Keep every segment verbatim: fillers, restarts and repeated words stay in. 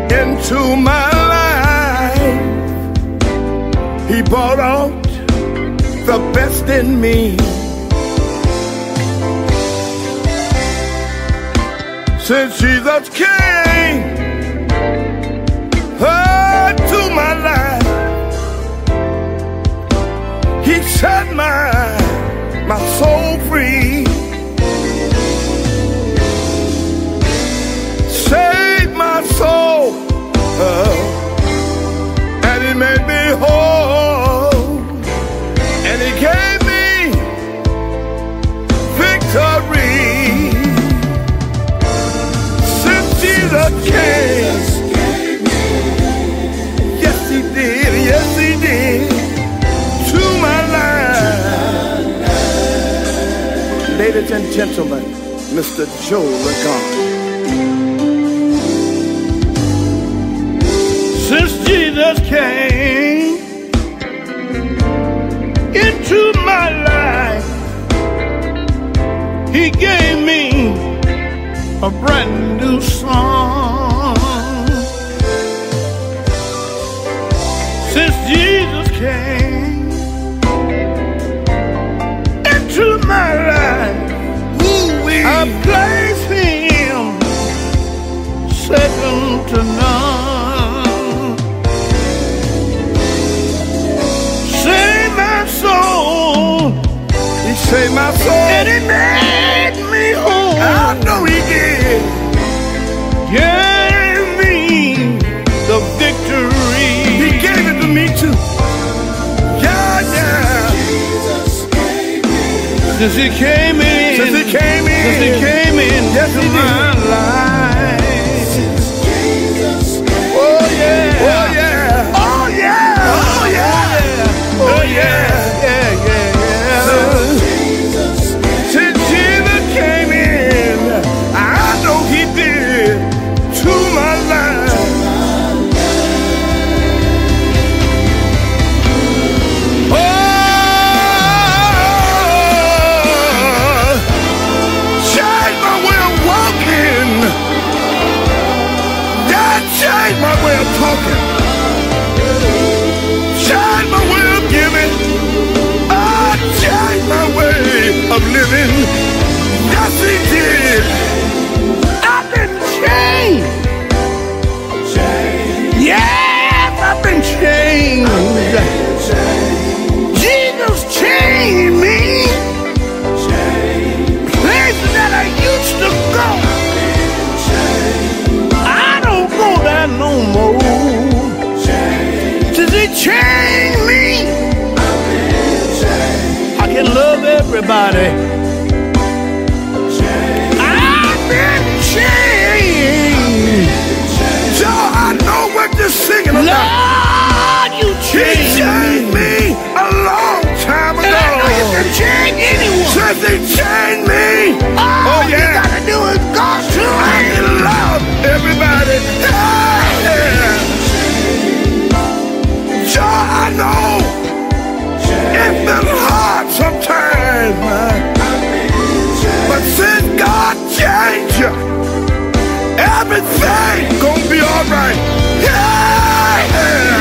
into my life. He brought out the best in me. Since Jesus came oh, to my life, He set my, my soul free. Saved my soul, uh, and He made me whole, and He gave me victory. Since Jesus came, yes He did, yes He did, to my life. Ladies and gentlemen, Mister Joe Lagarde. Since Jesus came into my life, He gave me a brand new song. Since Jesus came into my life, I place Him second to none. He saved my soul, and He made me whole. I know He did. Gave me the victory. He gave it to me too. Yeah, yeah. Since He came in, since He came in, since He came in, yes, into my life. Oh yeah, oh yeah, oh yeah, oh yeah, oh yeah, yeah, yeah. Change my way of talking. Change my way of giving. Oh, change my way of living. Yes, He did. I've been changed. Yes, I've been changed. Jesus changed me. Places that I used to go, no more. Since He changed me, I can love everybody. I've been changed. So I know what you're singing about. Lord, you changed, he changed me. me a long time ago. And I know you can change anyone. Since He changed me, oh, oh yeah, you gotta do is go to I can love everybody. Sure, I know it's been hard sometimes, man. But since God changed you, everything gonna be alright. Yeah,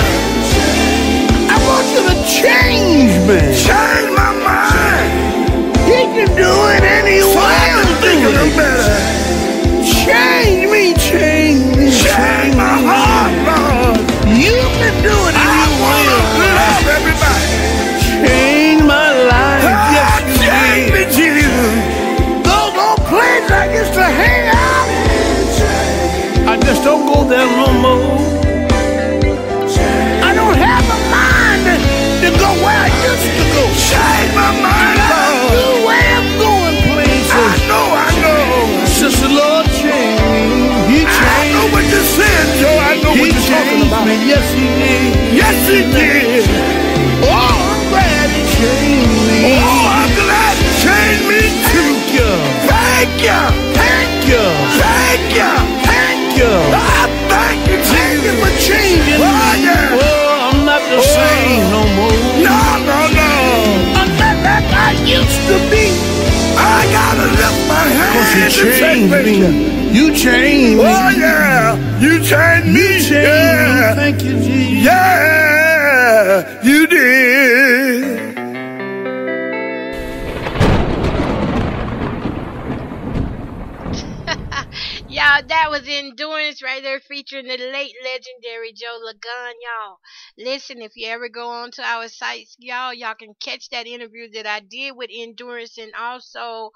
I want you to change me. Change my mind. He can do it anyway. So I'm thinking of better. Change me, change me, change my heart, Lord. You can do it. I want to love everybody. Change my life. Ah, yes, you change me, Jesus. Those old places I used to hang out, I just don't go there no more. I don't have a mind to, to go where I used to go. Change my mind, Lord. New way of going places. I know, I know. Sister Lord, change me. He changed. I know what you're saying, Joe. I know he what you're talking about. Me. Yes, He did. Yes, He did. Oh, I'm glad He changed me. Oh, I'm glad He changed me too. Thank you. Thank you. Thank you. Thank you. I thank you, Jesus. Thank you for changing me. Oh, yeah. Oh, I'm not the oh. same no more. No, no, no. I'm not like I used to be. I gotta lift my hands. Cause you changed me. You changed me. Oh, yeah. You changed changed me. You changed yeah. me. Thank you, Jesus. Yeah, you did. Y'all, that was Endurance right there featuring the late legendary Joe Lagun. Y'all, listen, if you ever go on to our sites, y'all, y'all can catch that interview that I did with Endurance, and also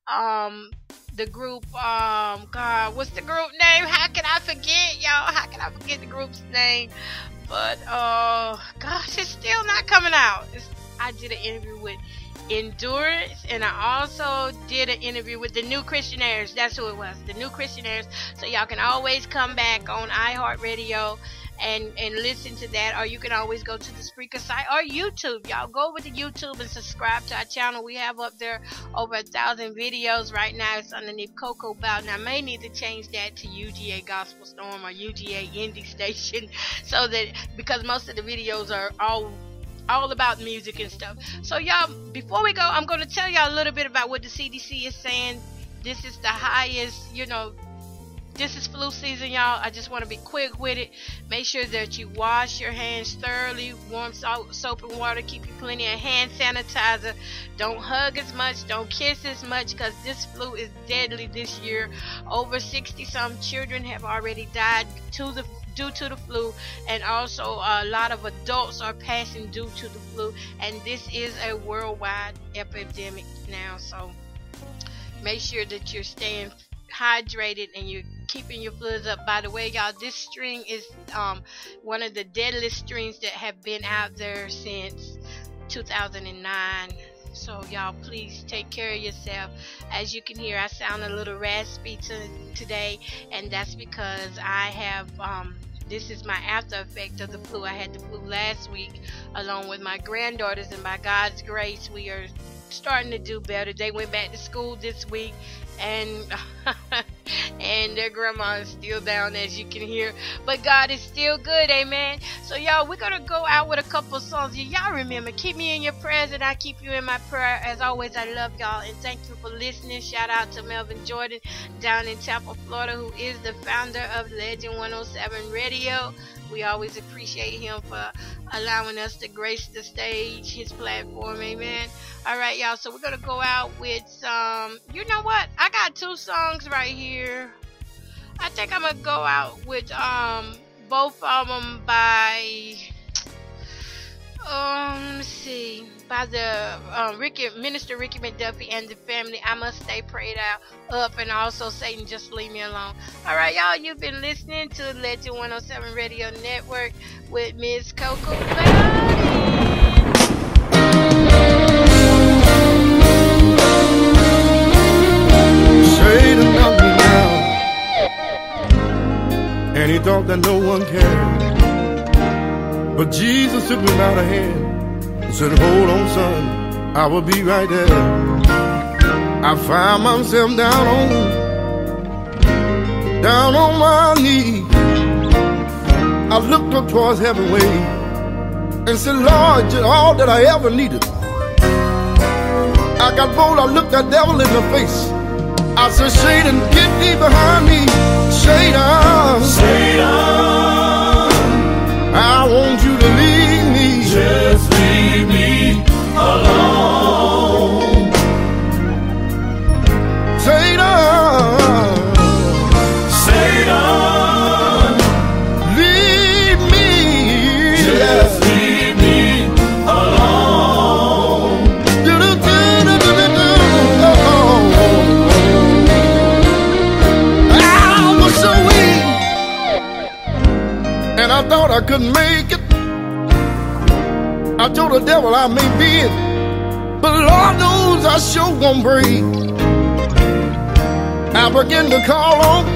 um the group, um God, what's the group name? How can I forget, y'all? How can I forget the group's name? But uh gosh, it's still not coming out. It's, I did an interview with Endurance, and I also did an interview with the New Christianaires. That's who it was, the New Christianaires. So y'all can always come back on iHeartRadio and and listen to that, or you can always go to the Spreaker site or YouTube. Y'all go over to YouTube and subscribe to our channel. We have up there over a thousand videos right now. It's underneath Cocoa Bowden. I may need to change that to U G A Gospel Storm or U G A Indie Station, so that, because most of the videos are all all about music and stuff. So y'all, before we go, I'm going to tell y'all a little bit about what the C D C is saying. This is the highest, you know, this is flu season, y'all. I just want to be quick with it. Make sure that you wash your hands thoroughly, warm soap and water, keep you plenty of hand sanitizer. Don't hug as much, don't kiss as much, because this flu is deadly this year. Over sixty some children have already died to the due to the flu, and also a lot of adults are passing due to the flu, and this is a worldwide epidemic now. So make sure that you're staying hydrated and you're keeping your fluids up. By the way, y'all, this string is um one of the deadliest strings that have been out there since two thousand nine. So y'all, please take care of yourself. As you can hear, I sound a little raspy to, today, and that's because I have um this is my after effect of the flu. I had the flu last week along with my granddaughters, and by God's grace we are starting to do better. They went back to school this week, and and their grandma is still down, as you can hear, but God is still good, amen. So y'all, we're gonna go out with a couple songs. Y'all remember, keep me in your prayers, and I keep you in my prayer. As always, I love y'all, and thank you for listening. Shout out to Melvin Jordan down in Tampa, Florida, who is the founder of Legend one oh seven Radio. We always appreciate him for allowing us to grace the stage, his platform, amen. All right, y'all, so we're going to go out with some, you know what? I got two songs right here. I think I'm going to go out with um both of them by, um, let me see, by the um, Ricky, Minister Ricky McDuffie and the Family. I Must Stay Prayed Out, Up, and also Satan Just Leave Me Alone. All right, y'all, you've been listening to Legend one oh seven Radio Network with Miss Cocoa Bowden. Satan knocked me down, and he thought that no one cared. But Jesus took me by the hand and said, hold on, son, I will be right there. I found myself down on, down on my knees. I looked up towards heaven way and said, Lord, you're all that I ever needed. I got bold, I looked that devil in the face. I said, Satan, get thee behind me. Satan, Satan, I want you to leave me. Just leave me alone. Satan, Satan, leave me. Just leave me alone. Do do do do do do do. I was so weak, and I thought I couldn't make it. I told the devil I may be it, but Lord knows I sure won't break. I began to call on,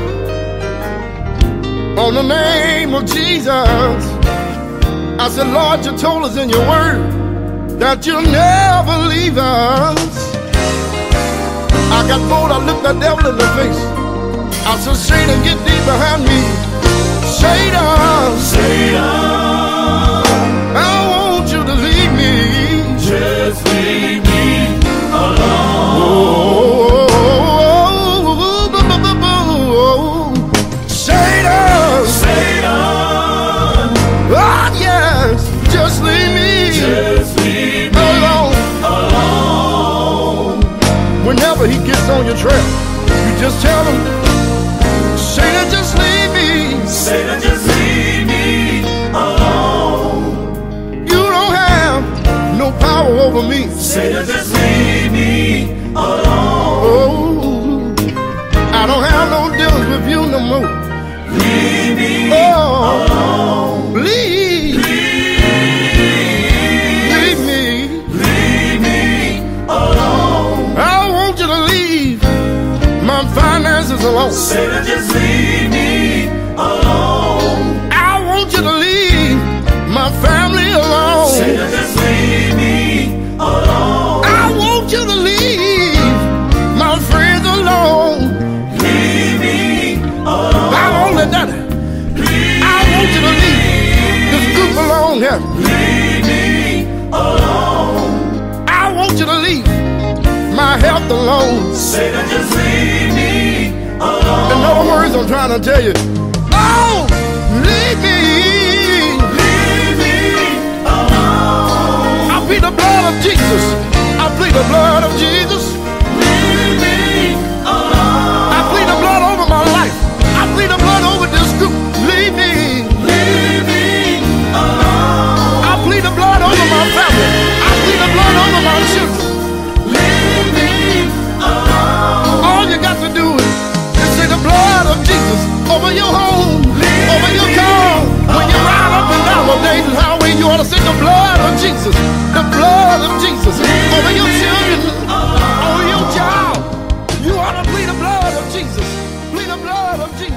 on the name of Jesus. I said, Lord, you told us in your word that you'll never leave us. I got bold, I looked the devil in the face. I said, Satan, get thee behind me. Satan, Satan, I want you to leave me. Just leave me alone. Oh, Satan, Satan, on your trail, you just tell them, Satan, just leave me. Satan, just leave me alone. You don't have no power over me. Satan, just leave me alone. Oh, I don't have no dealings with you no more. Leave me oh, alone. Leave, Please, leave me, leave me alone. I want you to leave my finances alone. Satan, just leave me alone. I want you to leave my family alone. Satan, just leave me alone. I want you to leave my friends alone. Leave me alone. I won't let that. I want you to leave this group alone here. Leave me alone. I want you to leave my health alone. Satan, just leave me alone. In other words, I'm trying to tell you, oh, leave me. Leave me alone. I plead the blood of Jesus. I plead the blood of Jesus. Leave me alone. I plead the blood over my life. I plead the blood over this group. Leave me. Leave me alone. I plead the blood over my family. I plead the blood over my children. Leave me alone. All you got to do is, is say the blood of Jesus over your home, over your car. When you ride up and down the Dayton Highway, you ought to say the blood of Jesus, the blood of Jesus over your children, over your child. You ought to plead the blood of Jesus. Plead the blood of Jesus.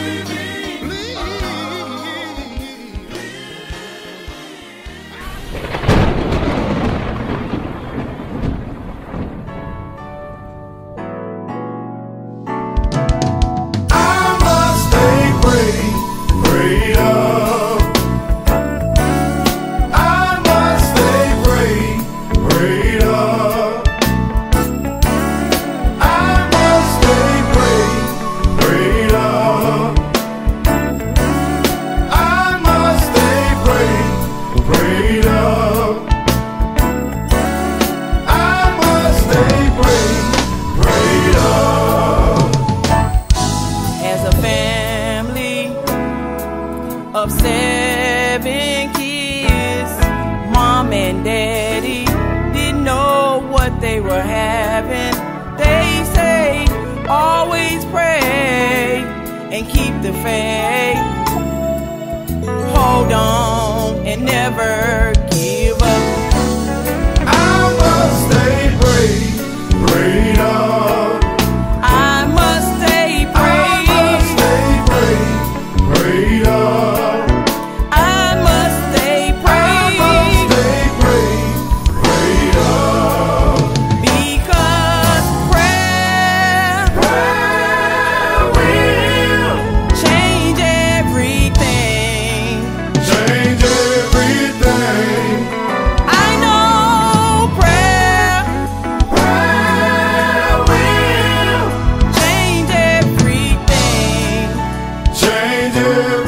Of seven kids, mom and daddy didn't know what they were having. They say always pray and keep the faith. Hold on and never give up. I must stay prayed, prayed up. I must stay prayed. I must stay prayed, prayed up. Change